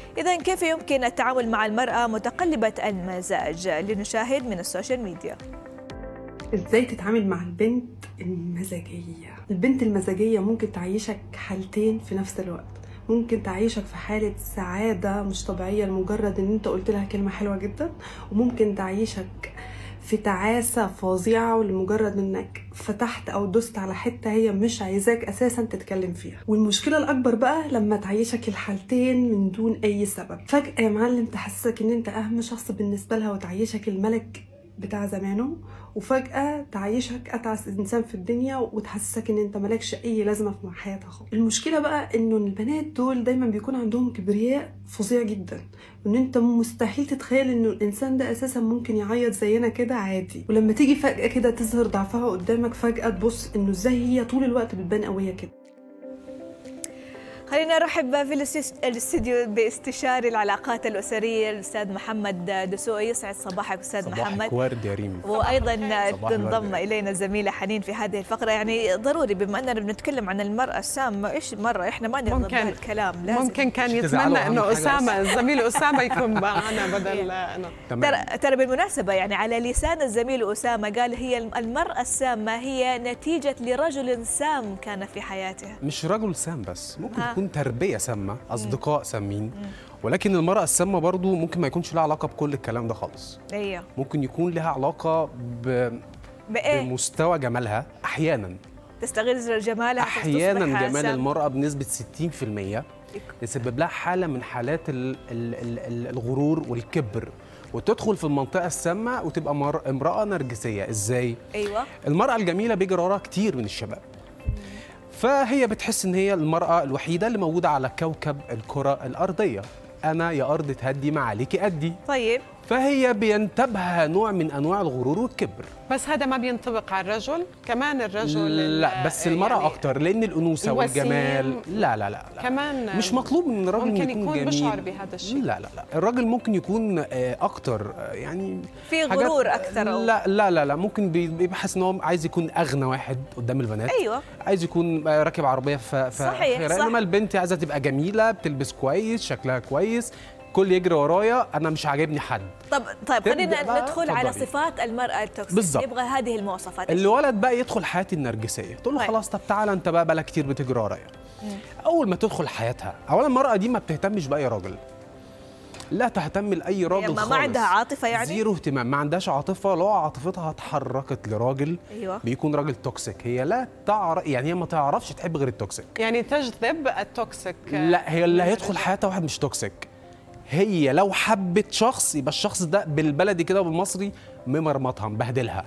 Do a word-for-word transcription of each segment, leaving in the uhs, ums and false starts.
إذن كيف يمكن التعامل مع المرأة متقلبة المزاج؟ لنشاهد من السوشيال ميديا. ازاي تتعامل مع البنت المزاجية؟ البنت المزاجية ممكن تعيشك حالتين في نفس الوقت. ممكن تعيشك في حالة سعادة مش طبيعية لمجرد ان انت قلت لها كلمة حلوة جدا، وممكن تعيشك في تعاسة فظيعة ولمجرد انك فتحت او دست على حتة هي مش عايزاك اساسا تتكلم فيها. والمشكلة الاكبر بقى لما تعيشك الحالتين من دون اي سبب. فجأة يا معلم تحسسك ان انت اهم شخص بالنسبة لها وتعيشك الملك بتاع زمانه، وفجأة تعيشك أتعس إنسان في الدنيا وتحسسك إن أنت مالكش أي لازمة في حياتها خالص. المشكلة بقى إنه البنات دول دايما بيكون عندهم كبرياء فظيع جدا، وإن أنت مستحيل تتخيل إنه الإنسان ده أساسا ممكن يعيط زينا كده عادي، ولما تيجي فجأة كده تظهر ضعفها قدامك فجأة تبص إنه إزاي هي طول الوقت بتبان قوية كده. خلينا نرحب في الاستديو باستشاري العلاقات الأسرية الأستاذ محمد دسوقي. يسعد صباحك أستاذ صباح محمد. صباحك ورد يا ريم. وأيضا تنضم إلينا الزميلة حنين في هذه الفقرة. يعني ضروري بما أننا بنتكلم عن المرأة السامة، إيش مرة إحنا ما نرضى بهالكلام. لازم ممكن كان يتمنى إنه أسامة الزميل أسامة يكون معنا بدل أنا. ترى ترى بالمناسبة يعني على لسان الزميل أسامة قال هي المرأة السامة هي نتيجة لرجل سام كان في حياته. مش رجل سام بس، ممكن ها. تكون تربية سامة، أصدقاء سامين، ولكن المرأة السامة برضو ممكن ما يكونش لها علاقة بكل الكلام ده خالص. ايوه ممكن يكون لها علاقة ب... بإيه؟ بمستوى جمالها. أحيانا تستغل جمالها، أحيانا جمال المرأة بنسبة ستين في المية يسبب لها حالة من حالات ال... ال... ال... الغرور والكبر، وتدخل في المنطقة السامة وتبقى مر... امرأة نرجسية. إزاي؟ أيوة. المرأة الجميلة بيجري وراها كتير من الشباب، فهي بتحس ان هي المرأة الوحيدة اللي موجودة على كوكب الكرة الأرضية. أنا يا أرض تهدي ما عليكي أدي. طيب فهي بينتابها نوع من أنواع الغرور والكبر. بس هذا ما بينطبق على الرجل كمان؟ الرجل لا بس المرأة يعني أكتر، لأن الأنوثة والجمال لا لا لا, لا. كمان مش مطلوب من الراجل ممكن يكون, يكون جميل. بشعر بهذا الشيء. لا لا لا، الراجل ممكن يكون أكتر يعني في غرور أكتر. أو لا لا لا لا، ممكن بيبقى حاسس إن هو عايز يكون أغنى واحد قدام البنات. أيوه عايز يكون راكب عربية ف صحيح صح. إنما البنت عايزة تبقى جميلة، بتلبس كويس، شكلها كويس، كل يجري ورايا، انا مش عاجبني حد. طب طيب خلينا ندخل على صفات المرأة التوكسيك. نبغى هذه المواصفات. الولد بقى يدخل حياتي النرجسية، تقول له خلاص طب تعالى انت بقى بقالك كتير بتجري ورايا. اول ما تدخل حياتها، اولا المرأة دي ما بتهتمش باي راجل، لا تهتم لاي راجل يعني خالص. ما عندها عاطفة يعني؟ زيرو اهتمام، ما عندهاش عاطفة. لو عاطفتها اتحركت لراجل أيوة. بيكون راجل توكسيك. هي لا تعرف، يعني هي ما تعرفش تحب غير التوكسيك، يعني تجذب التوكسيك. لا هي اللي هيدخل حياتها واحد مش توكسيك. هي لو حبت شخص يبقى الشخص ده بالبلدي كده وبالمصري ممرمطها مبهدلها.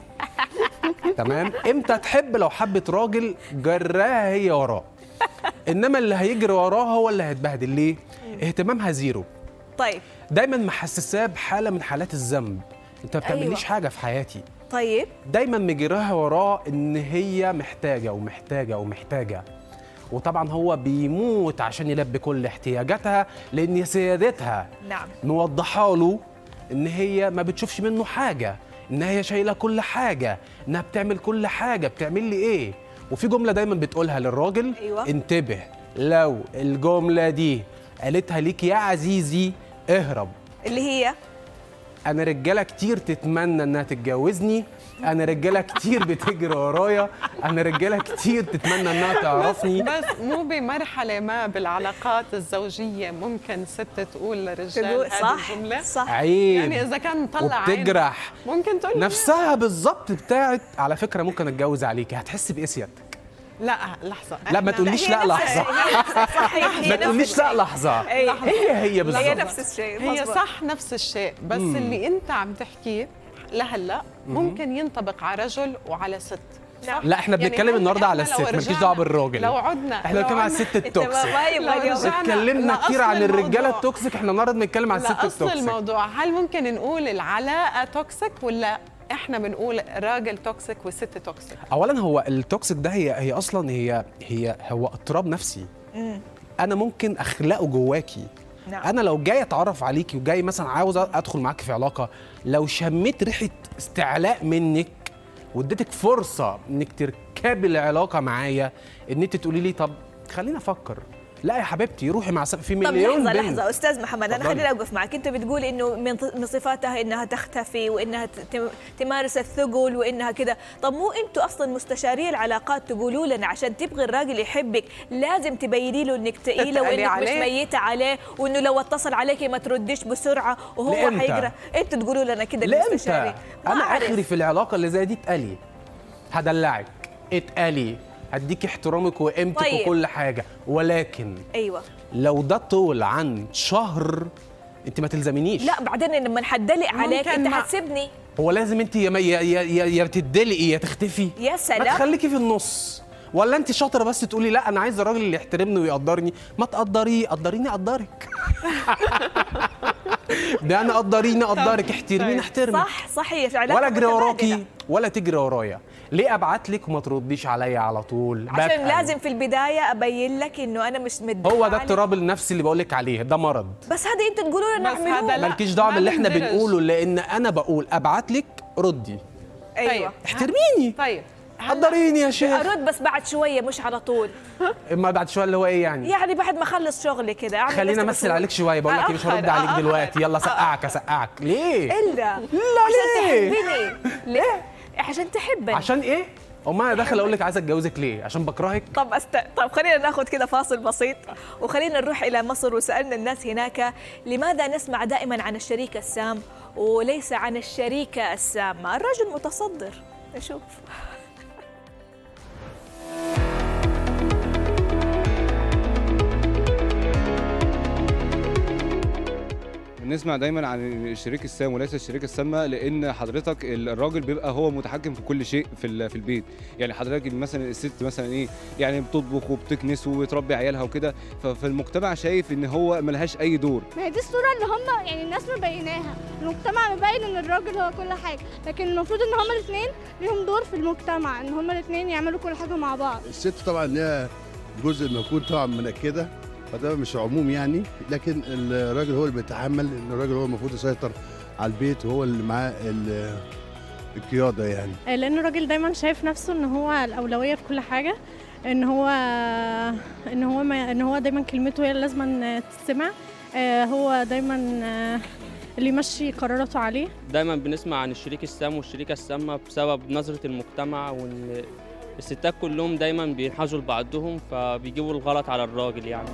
تمام. امتى تحب؟ لو حبت راجل جراها هي وراه، انما اللي هيجري وراها هو اللي هيتبهدل. ليه؟ اهتمامها زيرو. طيب دايما محسساه بحاله من حالات الذنب، انت ما بتعمليش أيوة. حاجه في حياتي. طيب دايما مجراها وراه ان هي محتاجه ومحتاجه ومحتاجه، وطبعا هو بيموت عشان يلبي كل احتياجاتها، لان سيادتها نعم موضحه له ان هي ما بتشوفش منه حاجه، ان هي شايله كل حاجه، انها بتعمل كل حاجه. بتعمل لي ايه؟ وفي جمله دايما بتقولها للراجل. أيوة. انتبه، لو الجمله دي قالتها ليك يا عزيزي اهرب. اللي هي انا رجاله كتير تتمنى انها تتجوزني، انا رجاله كتير بتجري ورايا، انا رجاله كتير تتمنى انها تعرفني. بس مو بمرحله ما بالعلاقات الزوجيه ممكن ست تقول لرجال هذه الجمله؟ صح. عيب. يعني اذا كان مطلع وبتجرح ممكن تقول نفسها بالظبط بتاعت على فكره ممكن اتجوز عليكي، هتحس بايه سيادتك؟ لا لحظه، لا ما تقوليش لا لحظه. ما تقوليش لا لحظه. هي هي بالظبط، هي نفس الشيء. هي صح نفس الشيء، بس مم. اللي انت عم تحكيه لهلا ممكن ينطبق على رجل وعلى ست. صح؟ لا احنا بنتكلم يعني النهارده على الست، مالكيش دعوه بالراجل. لو عدنا احنا بنتكلم على الست التوكسيك. اتكلمنا كتير عن الرجاله التوكسيك، احنا النهارده بنتكلم على الست التوكسيك. اصل الموضوع هل ممكن نقول العلاقه توكسيك ولا احنا بنقول راجل توكسيك وست توكسيك؟ اولا هو التوكسيك ده هي هي اصلا هي هي هو اضطراب نفسي. مم. انا ممكن اخلقه جواكي. نعم. انا لو جاي اتعرف عليكي وجاي مثلا عاوز ادخل معاكي في علاقه، لو شميت ريحه استعلاء منك واديتك فرصه انك تركبي العلاقه معايا، ان انت تقولي لي طب خلينا افكر، لا يا حبيبتي روحي مع سب... في مليون طب لحظه بنت. لحظه استاذ محمد، انا خليني اوقف معك. انت بتقول انه من من صفاتها انها تختفي وانها تمارس الثقل وانها كده. طب مو انتوا اصلا مستشاري العلاقات تقولوا لنا عشان تبغي الراجل يحبك لازم تبيني له انك ثقيله وانك عليه. مش ميته عليه، وانه لو اتصل عليكي ما ترديش بسرعه وهو حيقرا. انتوا تقولوا لنا كده المستشاري. انا اخري في العلاقه اللي زي دي اتقلي، هدلعك، اتقلي، هديكي احترامك وقيمتك طيب. وكل حاجه، ولكن ايوه لو ده طول عن شهر انت ما تلزمنيش. لا بعدين لما نحدلق عليك انت هتسيبني. هو لازم انت يا يا يا, يا تدلقي يا تختفي. يا سلام، ما تخليكي في النص. ولا انت شاطره بس تقولي لا انا عايزه الراجل اللي يحترمني ويقدرني. ما تقدريه، قدريني اقدرك. ده انا قدريني اقدرك، احترميني احترمك. صح صحيح. ولا اجري وراكي ولا تجري ورايا. ليه ابعت لك وما ترديش عليا على طول؟ عشان بتقل. لازم في البدايه ابين لك انه انا مش متضايقه. هو ده اضطراب النفسي اللي بقول لك عليه، ده مرض. بس هذا انتوا تقولوا لنا نعملوه. مالكيش دعوه باللي احنا بنقوله، لان انا بقول ابعت لك ردي. ايوه احترميني. طيب قدريني يا شيخ. ارد بس بعد شويه مش على طول. اما بعد شويه اللي هو ايه يعني؟ يعني بعد ما اخلص شغلي كده. خليني امثل عليك شويه، بقول لك مش هرد عليك دلوقتي، يلا سقعك اسقعك. ليه؟ الا لا عشان ليه؟ تحبني. ليه؟ عشان تحبني. عشان ايه؟ امال انا داخل اقول لك عايزه اتجوزك ليه؟ عشان بكرهك؟ طب أست... طب خلينا ناخذ كده فاصل بسيط وخلينا نروح الى مصر. وسالنا الناس هناك لماذا نسمع دائما عن الشريك السام وليس عن الشريكه السامه؟ الرجل متصدر. نشوف. بنسمع دايما عن الشريك السام وليس الشريك السامه، لان حضرتك الراجل بيبقى هو متحكم في كل شيء في في البيت. يعني حضرتك مثلا الست مثلا ايه يعني بتطبخ وبتكنس وبتربي عيالها وكده، ففي المجتمع شايف ان هو ملهاش اي دور. ما هي دي الصوره اللي هم يعني الناس مبيناها، المجتمع مبين ان الراجل هو كل حاجه، لكن المفروض ان هم الاثنين ليهم دور في المجتمع، ان هم الاثنين يعملوا كل حاجه مع بعض. الست طبعا ليها جزء المفروض طبعا من كده، فده مش عموم يعني، لكن الراجل هو اللي بيتحمل، ان الراجل هو المفروض يسيطر على البيت وهو اللي معاه القياده يعني. لان الراجل دايما شايف نفسه ان هو الاولويه في كل حاجه، ان هو ان هو ما ان هو دايما كلمته هي اللي لازم تتسمع، هو دايما اللي يمشي قراراته عليه. دايما بنسمع عن الشريك السام والشريكه السامه بسبب نظره المجتمع، وان الستات كلهم دايما بينحازوا لبعضهم فبيجيبوا الغلط على الراجل يعني.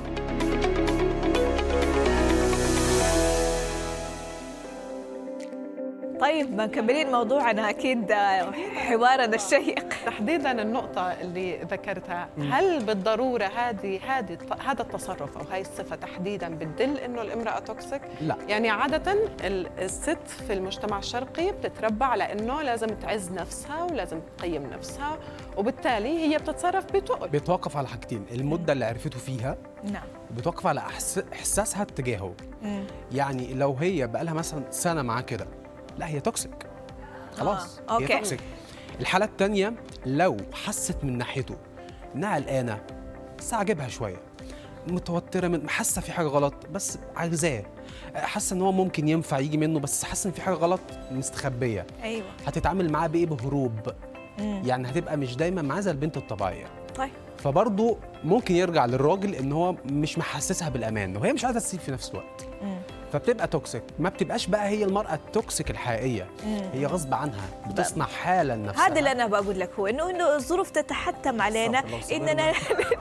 طيب مكملين موضوعنا اكيد حوارنا الشيق. تحديدا النقطة اللي ذكرتها، هل بالضرورة هذه هذه هذا التصرف او هاي الصفة تحديدا بتدل انه الامرأة توكسيك؟ لا. يعني عادة الست في المجتمع الشرقي بتتربى على انه لازم تعز نفسها ولازم تقيم نفسها، وبالتالي هي بتتصرف بتقل. بيتوقف على حاجتين، المدة اللي عرفته فيها نعم، وبيتوقف على احساسها اتجاهه. يعني لو هي بقى لها مثلا سنة معاه كده، لا هي توكسيك خلاص. آه. هي توكسيك. الحالة الثانية لو حست من ناحيته انها قلقانة بس عاجبها شوية، متوترة، من حاسة في حاجة غلط بس عايزاه، حاسة ان هو ممكن ينفع يجي منه بس حاسة ان في حاجة غلط مستخبية. ايوه. هتتعامل معاه بايه؟ بهروب. مم. يعني هتبقى مش دايما معاه زي البنت الطبيعية. طيب. فبرضه ممكن يرجع للراجل ان هو مش محسسها بالامان وهي مش قادرة تسيب في نفس الوقت. مم. فبتبقى توكسيك. ما بتبقاش بقى هي المرأة التوكسيك الحقيقية. مم. هي غصب عنها بتصنع حالة لنفسها. هذا اللي أنا بقول لك، هو إنه إنه الظروف تتحتم علينا إننا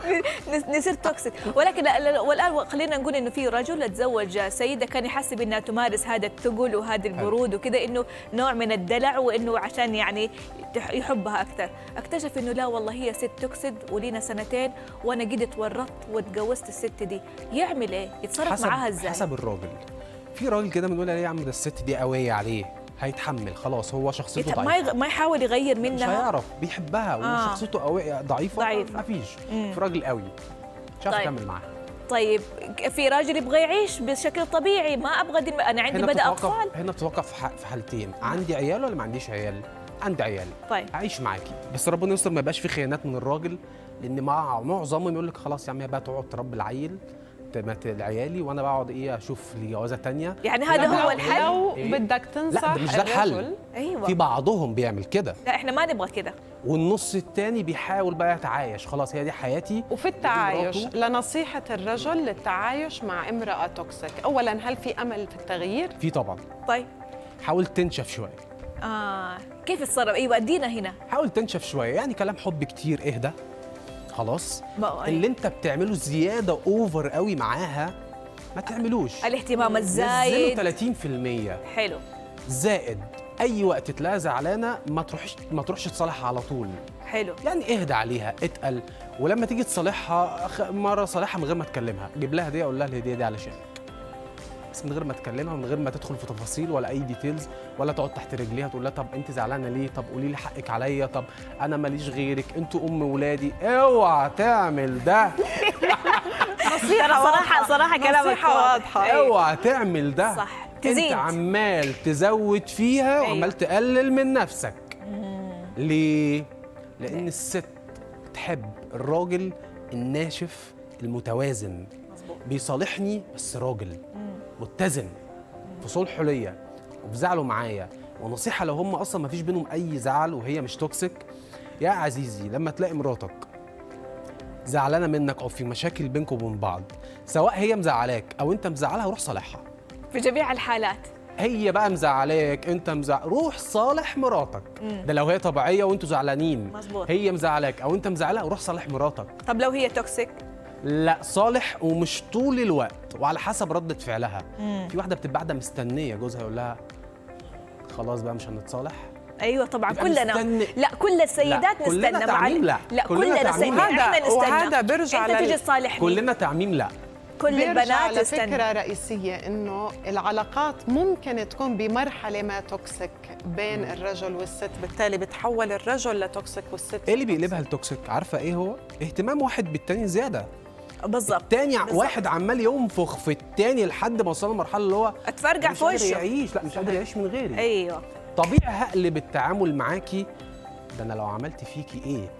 نصير توكسيك. ولكن والآن خلينا نقول إنه في رجل تزوج سيدة كان يحسب إنها تمارس هذا الثقل وهذا البرود وكذا، إنه نوع من الدلع وإنه عشان يعني يحبها أكثر. اكتشف إنه لا والله هي ست توكسيك ولينا سنتين وأنا قد اتورطت واتجوزت الست دي. يعمل إيه؟ يتصرف معاها إزاي؟ حسب الراجل. في راجل كده بنقول عليه يا عم ده الست دي قويه عليه، هيتحمل خلاص، هو شخصيته ضعيفه، ما يغ... ما يحاول يغير منها، مش هيعرف، بيحبها آه. وشخصيته قويه ضعيفه ضعيفه مفيش. في راجل قوي مش عارف يكمل معاه. طيب في راجل يبغى يعيش بشكل طبيعي، ما ابغى دي... انا عندي بدا اطفال. هنا بتوقف في حالتين، عندي عيال ولا ما عنديش عيال؟ عندي عيال. طيب اعيش معاكي بس ربنا يستر ما يبقاش في خيانات من الراجل، لان مع معظمهم يقول لك خلاص يا عم هي بقى تقعد تربي العيل مات عيالي وانا بقعد ايه اشوف لي جوازه ثانيه. يعني هذا هو الحل؟ لو بدك تنصح لا ده مش ده الحل. الرجل. ايوه في بعضهم بيعمل كده. لا احنا ما نبغى كده. والنص الثاني بيحاول بقى يتعايش، خلاص هي دي حياتي. وفي التعايش لنصيحة الرجل للتعايش مع امرأة توكسيك، أولاً هل في أمل في التغيير؟ في طبعا. طيب حاول تنشف شويه. اه كيف اتصرف؟ ايوه ادينا هنا. حاول تنشف شويه، يعني كلام حب كتير، اهدى خلاص. بقى اللي انت بتعمله زياده اوفر قوي معاها ما تعملوش. الاهتمام نزله الزايد ثلاثين في المية حلو. زائد اي وقت تلاقيها زعلانه ما تروحش ما تروحش تصالحها على طول. حلو. يعني اهدى عليها، اتقل، ولما تيجي تصالحها خ- مره صالحها من غير ما تكلمها، جيب لها هديه، قول لها الهديه دي علشانك، بس من غير ما تكلمها، من غير ما تدخل في تفاصيل ولا اي ديتيلز، ولا تقعد تحت رجليها تقول لها طب انت زعلانه ليه؟ طب قولي لي حقك عليا، طب انا ماليش غيرك، انتوا ام ولادي. اوعى تعمل ده. نصيحة صراحة صراحة كلامك نصيحة واضحة. اوعى تعمل ده. صح. انت تزيد. عمال تزود فيها أيوة. وعمال تقلل من نفسك. ليه؟ لان الست تحب الراجل الناشف المتوازن. مظبوط. بيصالحني بس راجل متزن في صلحه ليا وفي زعله معايا. ونصيحه لو هم اصلا ما فيش بينهم اي زعل وهي مش توكسيك، يا عزيزي لما تلاقي مراتك زعلانه منك او في مشاكل بينكم وبين بعض، سواء هي مزعلاك او انت مزعلها، روح صالحها. في جميع الحالات. هي بقى مزعلاك، انت مزعل، روح صالح مراتك. مم. ده لو هي طبيعيه وانتوا زعلانين. مظبوط. هي مزعلاك او انت مزعلها، روح صالح مراتك. طب لو هي توكسيك؟ لا صالح، ومش طول الوقت، وعلى حسب ردة فعلها. مم. في واحده بتبقى قاعده مستنيه جوزها يقول لها خلاص بقى مش هنتصالح. ايوه طبعا يبقى كلنا مستني. لا كل السيدات لا، كلنا نستنى تعميم. لا لا كلنا كلنا تعميم. سيدات احنا نستنى. وهذا بيرجع انت لل- تجي تصالحني. كلنا تعميم. لا كل بيرجع البنات تستنى. لفكرة رئيسية إنه العلاقات ممكن تكون بمرحلة ما توكسيك بين الرجل والست، بالتالي بتحول الرجل لتوكسيك والست ايه اللي بيقلبها لتوكسيك؟ عارفه ايه هو؟ اهتمام واحد بالتاني زياده. بالظبط. التاني بالظبط. واحد عمال ينفخ في التاني لحد ما وصل لمرحله اللي هو اتفرجع مش في قادر وشه. يعيش. لا مش قادر يعيش من غيري. ايوه طبيعي هقلب التعامل معاكي. ده انا لو عملت فيكي ايه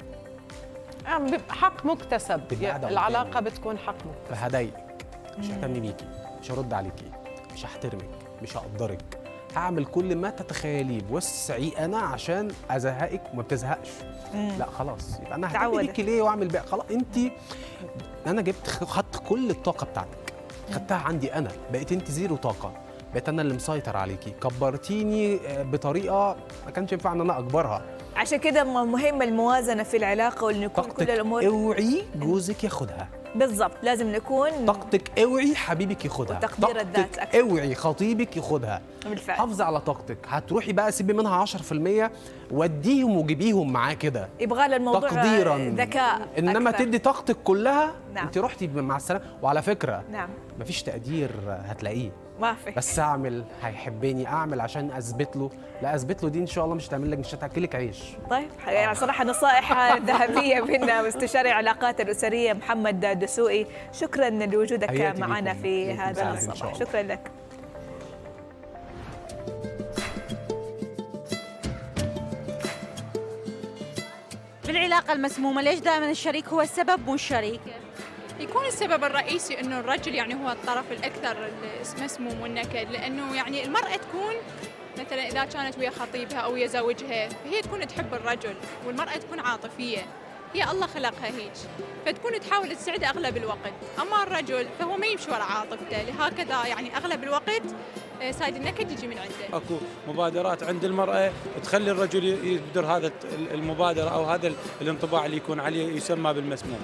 آه، بيبقى حق مكتسب. تبقى قاعدة العلاقة قدامي. بتكون حق مكتسب. فهضايقك، مش ههتم بيكي، مش هرد عليكي، مش هحترمك، مش هقدرك، هعمل كل ما تتخيليه بوسعي انا عشان ازهقك وما بتزهقش. لا خلاص، يبقى انا ههتم تعودت. بيكي ليه واعمل بقى خلاص. انت انا جبت خدت كل الطاقه بتاعتك، خدتها عندي انا، بقيت انت زيرو طاقه، بقيت انا اللي مسيطر عليكي، كبرتيني بطريقه ما كانش ينفع ان انا اكبرها. عشان كده مهم الموازنه في العلاقه، وان يكون كل طاقتك الامور اوعي جوزك ياخدها. بالضبط. لازم نكون طاقتك اوعي حبيبك ياخدها. وتقدير الذات طاقتك أكثر. اوعي خطيبك ياخدها. بالفعل. حافظي على طاقتك. هتروحي بقى سيبي منها عشرة في المية وديهم وجيبيهم معاه كده يبغى له الموضوع تقديرا، ذكاء انما أكثر. تدي طاقتك كلها. نعم. انت رحتي مع السلامه. وعلى فكره نعم مفيش تقدير هتلاقيه، ما في. بس اعمل هيحبني، اعمل عشان اثبت له. لا اثبت له دي ان شاء الله مش هتعمل لك، مش هتاكلك عيش. طيب يعني صراحه نصائح ذهبيه من مستشاري العلاقات الاسريه محمد دسوقي. شكرا لوجودك حياتي معنا بيكم. في بيكم هذا سعيد إن شاء الصباح. الله. شكرا لك. في العلاقة المسمومة ليش دائما الشريك هو السبب مو الشريكة؟ يكون السبب الرئيسي انه الرجل يعني هو الطرف الاكثر مسموم والنكد، لانه يعني المراه تكون مثلا اذا كانت ويا خطيبها او ويا زوجها فهي تكون تحب الرجل، والمراه تكون عاطفيه، هي الله خلقها هيك، فتكون تحاول تسعده اغلب الوقت، اما الرجل فهو ما يمشي ورا عاطفته، لهكذا يعني اغلب الوقت سايد النكد يجي من عنده. اكو مبادرات عند المراه تخلي الرجل يبدر هذا المبادره او هذا الانطباع اللي يكون عليه يسمى بالمسموم.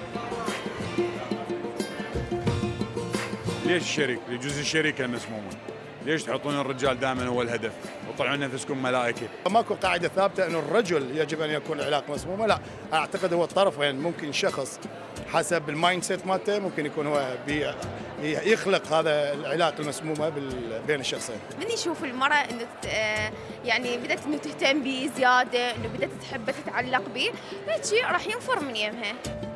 ليش الشريك؟ لجزء الشركه المسمومه. ليش تحطون الرجال دائما هو الهدف وطلعون نفسكم ملائكه؟ ماكو قاعده ثابته انه الرجل يجب ان يكون العلاقه مسمومه، لا اعتقد هو الطرفين. ممكن شخص حسب المايند سيت مالته ممكن يكون هو يخلق هذا العلاقه المسمومه بين الشخصين. من يشوف المراه انه يعني بدات انه تهتم به زياده، انه بدات تحبه تتعلق به، هيك راح ينفر من يمها.